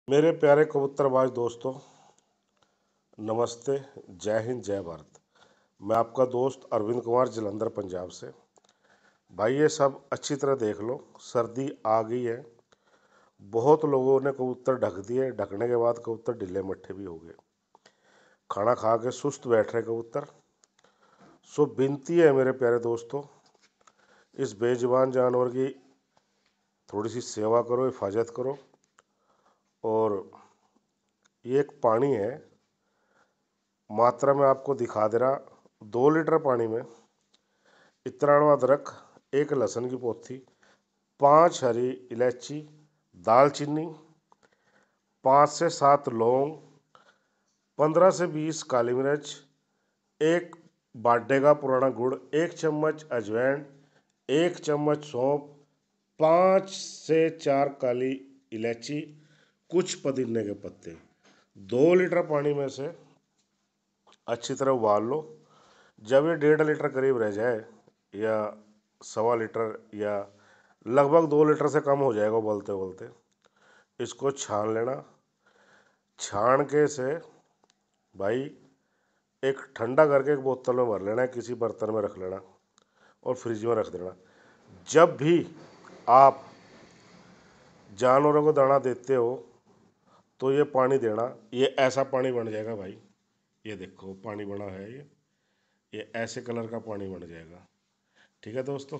मेरे प्यारे कबूतरबाज दोस्तों, नमस्ते। जय हिंद, जय भारत। मैं आपका दोस्त अरविंद कुमार, जलंधर, पंजाब से। भाई ये सब अच्छी तरह देख लो, सर्दी आ गई है। बहुत लोगों ने कबूतर ढक दिए, ढकने के बाद कबूतर ढीले मट्ठे भी हो गए, खाना खा के सुस्त बैठ रहे कबूतर। सो विनती है मेरे प्यारे दोस्तों, इस बेजुबान जानवर की थोड़ी सी सेवा करो, हिफाजत करो। और ये एक पानी है, मात्रा में आपको दिखा दे रहा। 2 लीटर पानी में इतना अदरक, 1 लहसुन की पोथी, 5 हरी इलायची, दालचीनी, 5 से 7 लौंग, 15 से 20 काली मिर्च, 1 बाटे का पुराना गुड़, 1 चम्मच अजवाइन, 1 चम्मच सौंफ, 5 से 4 काली इलायची, कुछ पुदीने के पत्ते। 2 लीटर पानी में से अच्छी तरह उबाल लो। जब ये 1.5 लीटर करीब रह जाए, या 1.25 लीटर, या लगभग 2 लीटर से कम हो जाएगा उबलते उबलते, इसको छान लेना। छान के से भाई एक ठंडा करके एक बोतल में भर लेना है, किसी बर्तन में रख लेना और फ्रिज में रख देना। जब भी आप जानवरों को दाना देते हो तो ये पानी देना। ये ऐसा पानी बन जाएगा भाई, ये देखो पानी बना है, ये ऐसे कलर का पानी बन जाएगा। ठीक है दोस्तों,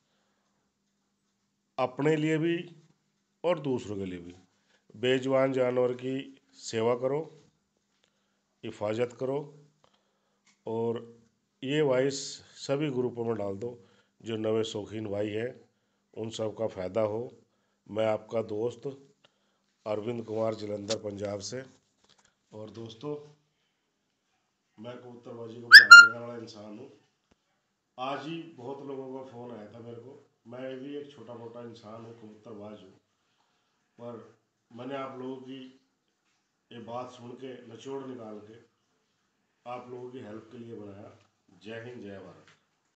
अपने लिए भी और दूसरों के लिए भी बेजुबान जानवर की सेवा करो, हिफाजत करो। और ये वॉइस सभी ग्रुपों में डाल दो, जो नवे शौकीन भाई हैं उन सब का फ़ायदा हो। मैं आपका दोस्त अरविंद कुमार, जलंधर, पंजाब से। और दोस्तों, मैं कबूतरबाजी को बढ़ावा देने वाला इंसान हूँ। आज ही बहुत लोगों का फ़ोन आया था मेरे को। मैं भी एक छोटा मोटा इंसान हूँ, कबूतरबाज हूँ, पर मैंने आप लोगों की ये बात सुन के निचोड़ निकाल के आप लोगों की हेल्प के लिए बनाया। जय हिंद, जय भारत।